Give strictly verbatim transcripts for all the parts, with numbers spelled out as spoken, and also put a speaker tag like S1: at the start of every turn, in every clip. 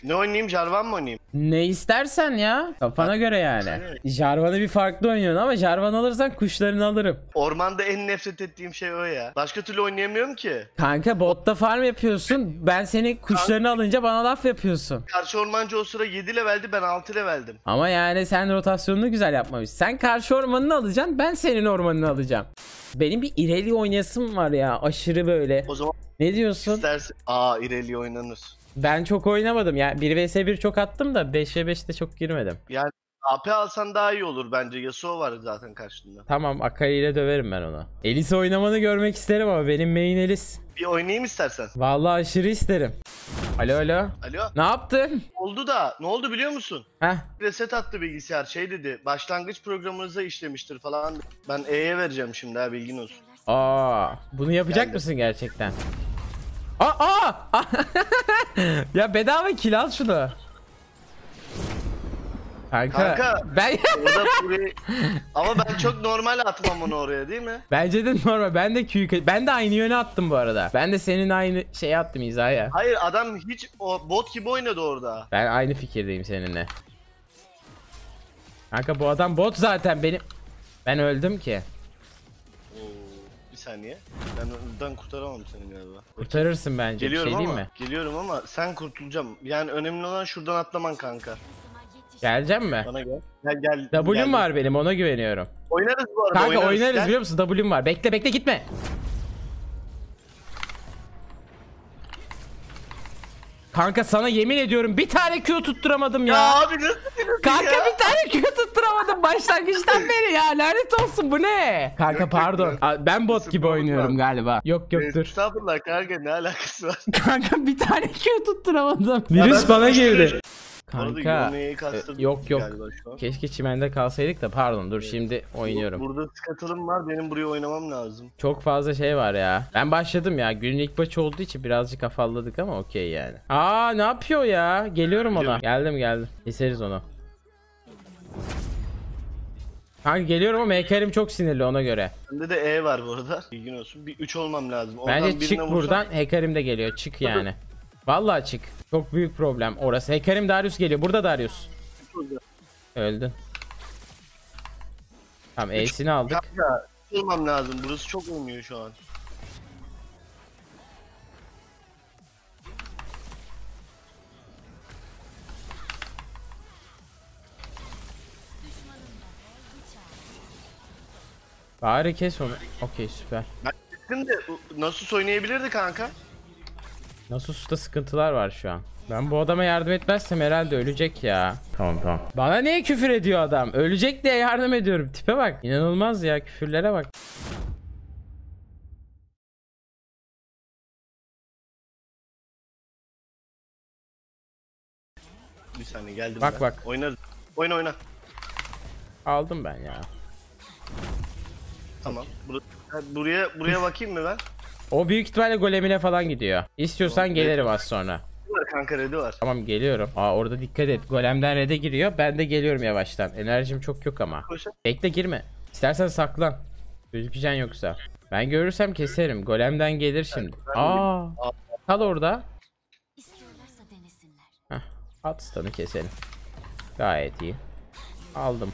S1: Ne oynayayım? Jarvan mı oynayayım?
S2: Ne istersen ya. Kafana göre yani. Jarvan'ı bir farklı oynuyorsun ama Jarvan alırsan kuşlarını alırım.
S1: Ormanda en nefret ettiğim şey o ya. Başka türlü oynayamıyorum ki.
S2: Kanka botta farm yapıyorsun. Ben senin kuşlarını alınca bana laf yapıyorsun.
S1: Karşı ormancı o sıra yedi leveldi, ben altı leveldim.
S2: Ama yani sen rotasyonunu güzel yapmamışsın. Sen karşı ormanını alacaksın, ben senin ormanını alacağım. Benim bir İrelia oynayasım var ya, aşırı böyle.
S1: O zaman
S2: Ne diyorsun?
S1: istersen... Aa, İrelia oynanır.
S2: Ben çok oynamadım. Yani bir vs bir çok attım da beş ve beşte çok girmedim.
S1: Yani A P alsan daha iyi olur bence. Yasuo var zaten karşında.
S2: Tamam, Akali ile döverim ben onu. Elis oynamanı görmek isterim ama benim main Elis.
S1: Bir oynayayım istersen.
S2: Vallahi aşırı isterim. Alo alo.
S1: Alo.
S2: Ne yaptın?
S1: Oldu da ne oldu biliyor musun?
S2: Heh.
S1: Reset attı bilgisayar, şey dedi. Başlangıç programınıza işlemiştir falan. Ben E'ye vereceğim şimdi, ha bilgin olsun.
S2: Aa, bunu yapacak
S1: Geldi.
S2: mısın gerçekten? Aa, aa! Ya bedava kill al şunu. Kanka,
S1: Kanka,
S2: ben
S1: orada burayı... Ama ben çok normal atmam onu oraya, değil mi?
S2: bence de normal. Ben de Q'yu ben de aynı yöne attım bu arada. Ben de senin aynı şeyi attım hizaya.
S1: Hayır, adam hiç o bot gibi oynadı orada.
S2: Ben aynı fikirdeyim seninle. Kanka bu adam bot zaten, benim. Ben öldüm ki.
S1: Oo, bir saniye. Ben oradan kurtaramam seni galiba.
S2: Kurtarırsın bence.
S1: Geliyorum
S2: bir şey
S1: ama.
S2: değil mi?
S1: Geliyorum ama sen kurtulacağım. Yani önemli olan şuradan atlaman kanka.
S2: Geleceğim mi?
S1: Bana gel. Gel gel.
S2: W'm
S1: geldim.
S2: var benim, ona güveniyorum.
S1: Oynarız bu arada.
S2: Kanka oynarız,
S1: Gel.
S2: biliyor musun? W'm var. Bekle bekle, gitme. Kanka sana yemin ediyorum bir tane Q tutturamadım ya.
S1: Ya abi nasıl biliyorsun
S2: Kanka
S1: ya?
S2: bir tane Q tutturamadım başlangıçtan beri ya. Lanet olsun, bu ne? Kanka
S1: Yok,
S2: pardon.
S1: yok.
S2: Aa, ben bot gibi
S1: Bot
S2: oynuyorum
S1: var.
S2: galiba. Yok yok dur.
S1: Estağfurullah kanka, ne alakası var?
S2: Kanka bir tane Q tutturamadım.
S1: ben
S2: Virüs bana
S1: sıkıştırıyorum.
S2: girdi.
S1: Bu arada
S2: Kanka
S1: Yone'yi kastırdım
S2: e, yok yok.
S1: galiba şu an.
S2: Keşke çimende kalsaydık da, pardon dur şimdi oynuyorum.
S1: Burada skatılım var, benim buraya oynamam lazım.
S2: Çok fazla şey var ya. Ben başladım ya. Günün ilk maçı olduğu için birazcık afalladık ama okey yani. Aa, ne yapıyor ya? Geliyorum ona. Geldim geldim. Keseriz onu. Kanka geliyorum ama heykelim çok sinirli, ona göre.
S1: Bende de E var bu arada. Bilgin olsun. Bir üç olmam lazım. Oradan
S2: Bence çık
S1: birine vursam-
S2: buradan. Heykelim de geliyor. Çık yani. Vallahi çık. Çok büyük problem orası. Heykelim Darius geliyor. Burada Darius. Öldün. Tamam, E'sini aldık.
S1: Kanka üç olmam lazım. Burası çok oynuyor şu an.
S2: Bari kes onu. Okey, süper.
S1: Ben dedim de Nasus oynayabilirdi kanka.
S2: Nasus'ta sıkıntılar var şu an. Ben bu adama yardım etmezsem herhalde ölecek ya. Tamam tamam. Bana niye küfür ediyor adam? Ölecek diye yardım ediyorum. Tipe bak. İnanılmaz ya, küfürlere bak.
S1: Bir saniye geldim.
S2: Bak,
S1: ben.
S2: bak.
S1: Oynarız. Oyna oyna.
S2: Aldım ben ya.
S1: Tamam. Bur- buraya buraya bakayım mı ben?
S2: O büyük ihtimalle golemine falan gidiyor. İstiyorsan
S1: Tamam,
S2: gelirim az sonra.
S1: Redi var kanka, redi var.
S2: Tamam geliyorum. Aa, orada dikkat et. Golemden red'e giriyor. Ben de geliyorum yavaştan. Enerjim çok yok ama.
S1: Koşun.
S2: Bekle, girme. İstersen saklan. Gözükeceksin yoksa. Ben görürsem keserim. Golemden gelir şimdi. Aa. Kal orada.
S3: İstiyorlarsa denesinler.
S2: Heh, at stun'ı keselim. Gayet iyi. Aldım.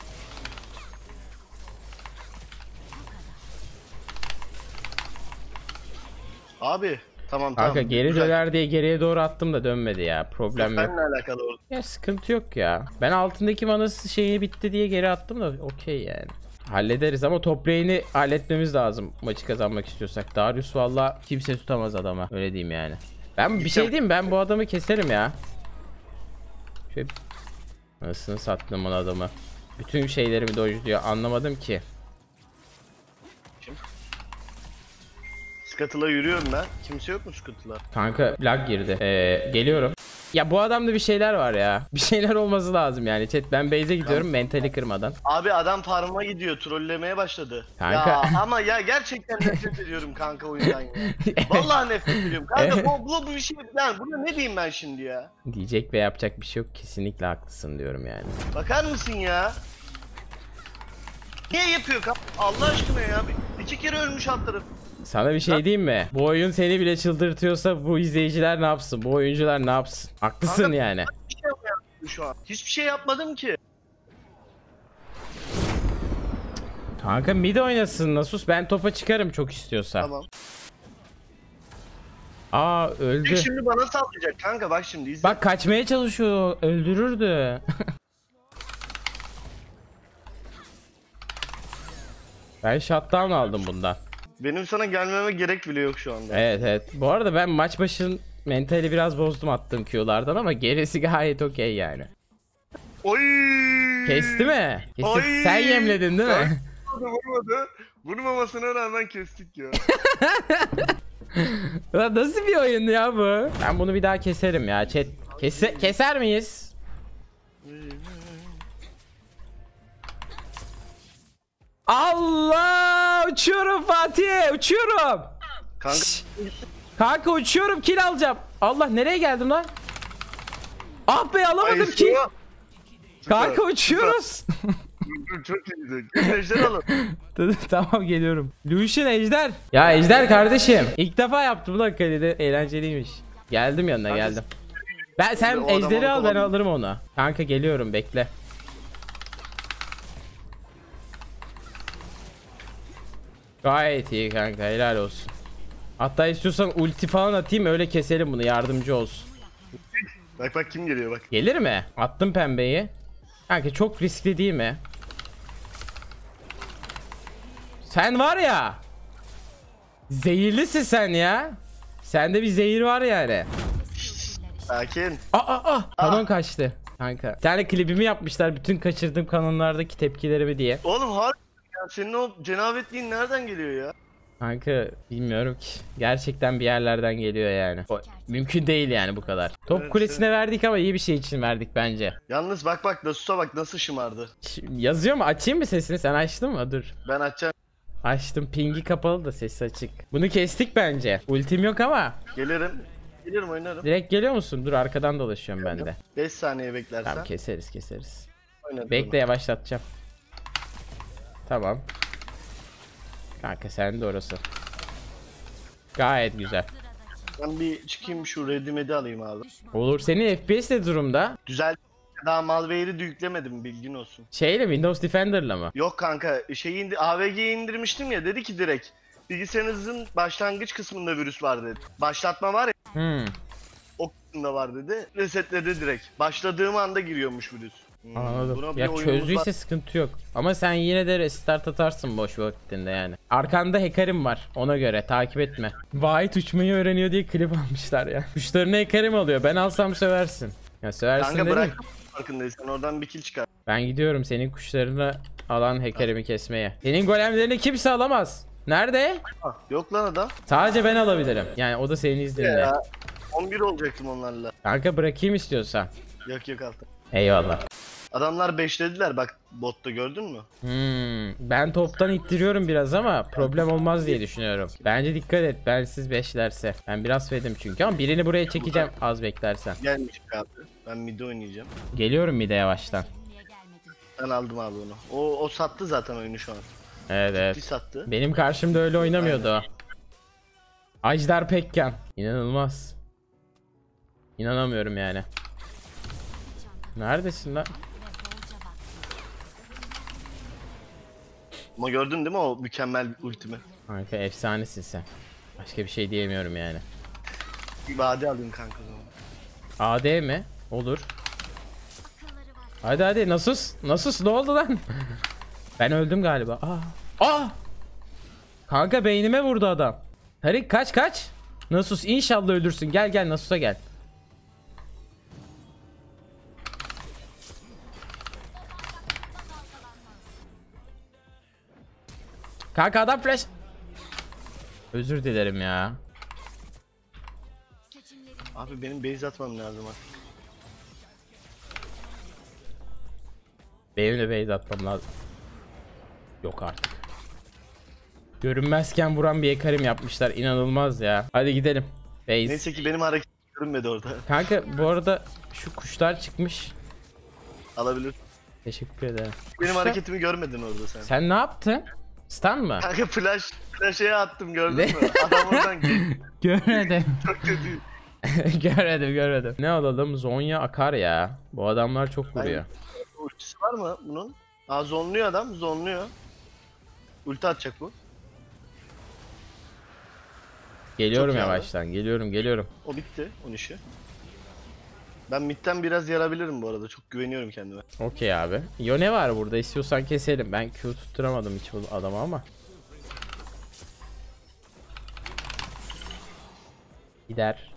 S1: Abi tamam
S2: Kanka
S1: tamam.
S2: geri
S1: Güzel.
S2: döner diye geriye doğru attım da dönmedi ya. Problem yok.
S1: Benle alakalı oldu.
S2: Ya sıkıntı yok ya. Ben altındaki manası şeyi bitti diye geri attım da okey yani. Hallederiz ama top lane'i halletmemiz lazım maçı kazanmak istiyorsak. Darius valla kimse tutamaz adama. Öyle diyeyim yani. Ben bir şey diyeyim, ben bu adamı keserim ya. Şöyle... Nasıl sattım onu adamı. Bütün şeylerimi dojluyor, anlamadım ki.
S1: Skatıla yürüyorum ben. Kimse yok mu skatıla?
S2: Kanka lag girdi. Ee, geliyorum. Ya bu adamda bir şeyler var ya. Bir şeyler olması lazım yani. Chat, ben base'e gidiyorum mentali kırmadan.
S1: Abi adam farm'a gidiyor. Trollemeye başladı.
S2: Kanka.
S1: Ya ama ya gerçekten nefret ediyorum kanka oyundan ya. Vallahi nefret ediyorum. Kanka bu, bu, bu bir şey. Yani buna ne diyeyim ben şimdi ya?
S2: Diyecek ve yapacak bir şey yok. Kesinlikle haklısın diyorum yani.
S1: Bakar mısın ya? Niye yapıyor kanka? Allah aşkına ya. Bir, iki kere ölmüş alt taraf.
S2: Sana bir şey diyeyim mi? Bu oyun seni bile çıldırtıyorsa bu izleyiciler ne yapsın? Bu oyuncular ne yapsın? Haklısın
S1: Kanka,
S2: yani.
S1: Hiçbir şey yapmadım şu an. Hiçbir şey yapmadım ki.
S2: Kanka mid oynasın Nasus. Ben topa çıkarım çok istiyorsa.
S1: Tamam.
S2: Aa öldü.
S1: Şimdi bana sallayacak kanka, bak şimdi izle.
S2: Bak kaçmaya çalışıyor. Öldürürdü. Ben shutdown aldım bundan.
S1: Benim sana gelmeme gerek bile yok şu anda.
S2: Evet evet. Bu arada ben maç başın mentali biraz bozdum attığım Q'lardan ama gerisi gayet okey yani.
S1: Oy!
S2: Kesti mi? Kesti.
S1: Oy!
S2: Sen yemledin değil mi?
S1: Vurmadı, vurmadı. Vurmamasına rağmen kestik ya.
S2: Lan nasıl bir oyun ya bu? Ben bunu bir daha keserim ya chat. Kese keser miyiz? Allah! Uçuyorum Fatih! Uçuyorum!
S1: Kanka
S2: Kanka uçuyorum, kill alacağım. Allah, nereye geldim lan? Ah be, alamadım
S1: Ay,
S2: ki.
S1: şu-
S2: Kanka
S1: Süper,
S2: uçuyoruz.
S1: Çok iyiydi. Ejder alın.
S2: Tamam geliyorum. Lucian ejder. Ya ejder kardeşim. İlk defa yaptım lan kalede. Eğlenceliymiş. Geldim yanına
S1: Kanka,
S2: geldim. Ben sen
S1: o adam
S2: ejderi al, ben
S1: alıp
S2: alırım onu. Kanka geliyorum, bekle. Gayet iyi kanka, helal olsun. Hatta istiyorsan ulti falan atayım, öyle keselim bunu, yardımcı olsun.
S1: Bak bak kim geliyor bak.
S2: Gelir mi? Attım pembeyi. Kanka çok riskli değil mi? Sen var ya. Zehirlisin sen ya. Sende bir zehir var yani.
S1: Sakin.
S2: Aa aa aa. Kanon kaçtı. Kanka. Bir tane klibimi yapmışlar bütün kaçırdığım kanonlardaki tepkilerimi diye.
S1: Oğlum harbi ya, senin o cenabetliğin nereden geliyor ya?
S2: Kanka bilmiyorum ki. Gerçekten bir yerlerden geliyor yani. O, mümkün değil yani bu kadar. Top
S1: Evet,
S2: kulesine verdik ama iyi bir şey için verdik bence.
S1: Yalnız bak bak Nasus'a bak nasıl şımardı.
S2: Şimdi yazıyor mu? Açayım mı sesini? Sen açtın mı? Dur.
S1: Ben açacağım.
S2: Açtım, pingi kapalı da sesi açık. Bunu kestik bence. Ultim yok ama.
S1: Gelirim. Gelirim oynarım.
S2: Direkt geliyor musun? Dur, arkadan dolaşıyorum ben de.
S1: beş saniye beklersen.
S2: Tamam, keseriz keseriz.
S1: Oynarım.
S2: Bekle, yavaşlatacağım. Tamam. Kanka sen de orası. Gayet güzel.
S1: Ben bir çıkayım şu redimedi alayım abi.
S2: Olur. Senin F P S ne durumda?
S1: Güzel. Daha Malware'i de yüklemedim, bilgin olsun.
S2: Şeyle, Windows Defender'la mı?
S1: Yok kanka, şeyi indi, A V G'yi indirmiştim ya, dedi ki direkt bilgisayarınızın başlangıç kısmında virüs var dedi. Başlatma var ya,
S2: Hmm.
S1: o kısmında var dedi. Resetledi direkt. Başladığım anda giriyormuş virüs. Hmm, buna
S2: Anladım.
S1: bir
S2: Ya
S1: oyunumuz
S2: çözdüyse
S1: var.
S2: sıkıntı yok. Ama sen yine de restart atarsın boş vaktinde yani. Arkanda hacker'im var. Ona göre takip etme. Vahit uçmayı öğreniyor diye klip almışlar ya. Kuşlarını hacker'im alıyor. Ben alsam söversin. Ya söversin
S1: Kanka
S2: dedim.
S1: bırak, farkındaysan oradan bir kill çıkar.
S2: Ben gidiyorum senin kuşlarını alan hacker'imi kesmeye. Senin golemlerini kimse alamaz. Nerede?
S1: Ah, yok lan adam.
S2: Sadece ben alabilirim. Yani o da senin izninle.
S1: Ya, on bir olacaktım onlarla.
S2: Kanka bırakayım istiyorsan.
S1: Yok yok altı.
S2: Eyvallah.
S1: Adamlar beşlediler bak, botta gördün mü?
S2: Hmm, ben toptan ittiriyorum biraz ama problem olmaz diye düşünüyorum. Bence dikkat et, ben siz beşlerse. Ben biraz fedim çünkü ama birini buraya çekeceğim az beklersen.
S1: Gelmiş abi. Ben mid oynayacağım.
S2: Geliyorum bir de yavaştan.
S3: Niye gelmedin?
S1: Ben aldım abi onu. O, o sattı zaten oyunu şu an.
S2: Evet
S1: Bir
S2: evet.
S1: sattı.
S2: Benim karşımda öyle oynamıyordu o. Ajdar Pekkan. İnanılmaz. İnanamıyorum yani. Neredesin lan?
S3: Ve bolca bak.
S1: Ama gördün değil mi o mükemmel ultimi?
S2: Kanka efsanesin sen. Başka bir şey diyemiyorum yani.
S1: Bir vade alayım kanka o zaman.
S2: A D mi? Olur.
S3: Akılları var.
S2: Hadi hadi, Nasus. Nasus ne oldu lan? Ben öldüm galiba. Aa. Aa! Kanka beynime vurdu adam. Tarik kaç kaç. Nasus inşallah ölürsün. Gel gel Nasus'a gel. Kanka adam flash. Özür dilerim ya.
S3: Seçimlerin
S1: Abi benim base atmam lazım artık.
S2: Benim de base atmam lazım. Yok artık. Görünmezken vuran bir ekarim yapmışlar. İnanılmaz ya. Hadi gidelim. Base.
S1: Neyse ki benim hareket görünmedi orada.
S2: Kanka bu arada şu kuşlar çıkmış.
S1: Alabilir.
S2: Teşekkür ederim.
S1: Benim
S2: Kuşlar-
S1: hareketimi görmedin orada sen.
S2: Sen ne yaptın? Stun mı?
S1: Kanka flash, flash'e attım gördün
S2: Ne?
S1: mü? Adam oradan geçti.
S2: Görmedim.
S1: Çok kötü.
S2: görmedim görmedim. Ne alalım? Zonya akar ya. Bu adamlar çok vuruyor.
S1: Ultisi var mı bunun? Aa zonluyor adam, zonluyor. Ulti atacak bu.
S2: Geliyorum
S1: Çok iyi abi.
S2: yavaştan. Geliyorum geliyorum.
S1: O bitti, onun işi. Ben midden biraz yarabilirim bu arada. Çok güveniyorum kendime.
S2: Okey abi. Yone var burada. İstiyorsan keselim. Ben Q tutturamadım hiç bu adama ama. Gider.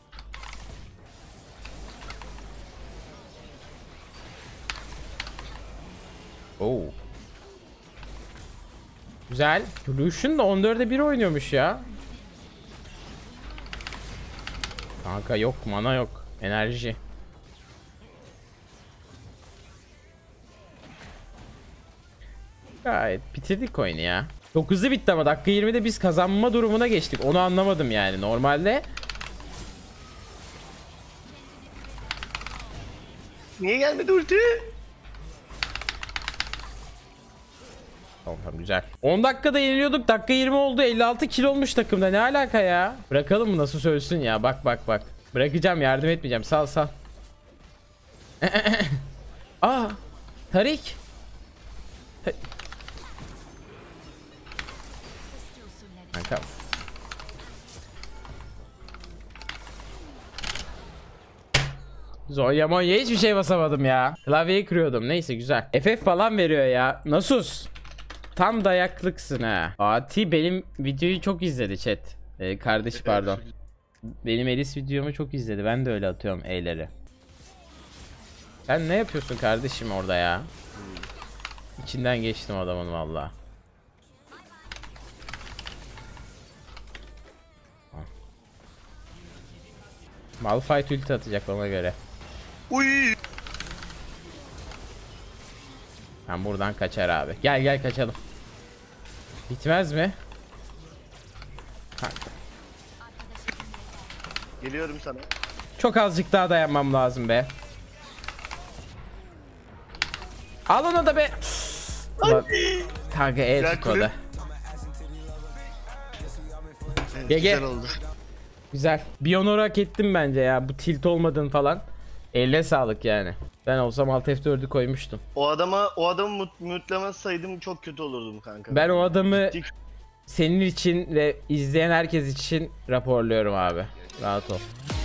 S2: Oo. Güzel. Lucian da on dörde bir oynuyormuş ya. Kanka yok, mana yok. Enerji. Gayet bitirdik oyunu ya. Çok hızlı bitti ama dakika yirmide biz kazanma durumuna geçtik. Onu anlamadım yani. Normalde
S1: Niye gelmedi ulti?
S2: tamam tamam güzel. on dakikada yeniliyorduk. Dakika yirmi oldu. elli altı kill olmuş takımda. Ne alaka ya? Bırakalım mı? Nasıl söylesün ya? Bak bak bak. Bırakacağım. Yardım etmeyeceğim. Sal sal. Aa! Tarik. Ta Kanka. Zonya Monya hiçbir şey basamadım ya. Klavyeyi kırıyordum. Neyse güzel. F F falan veriyor ya. Nasus. Tam dayaklıksın ha. Ati benim videoyu çok izledi chat. Ee, kardeş pardon. Benim Elis videomu çok izledi. Ben de öyle atıyorum E'leri. Sen ne yapıyorsun kardeşim orada ya? İçinden geçtim adamın valla. Malphite ulti atacak ona göre.
S1: Uy!
S2: Ben buradan kaçar abi. Gel gel kaçalım. Bitmez mi? Kanka.
S1: Geliyorum sana.
S2: Çok azıcık daha dayanmam lazım be. Al onu da be. Ulan, kanka E
S1: Gel
S2: tut o
S1: kulüp.
S2: da.
S1: Evet,
S2: G G.
S1: güzel oldu.
S2: Güzel. Bir onur hak ettim bence ya. Bu tilt olmadın falan. Elle sağlık yani. Ben olsam alt F dördü koymuştum.
S1: O adama o adamı mut, mutelemezsaydım çok kötü olurdum kanka.
S2: Ben o adamı
S1: Dik-
S2: senin için ve izleyen herkes için raporluyorum abi. Rahat ol.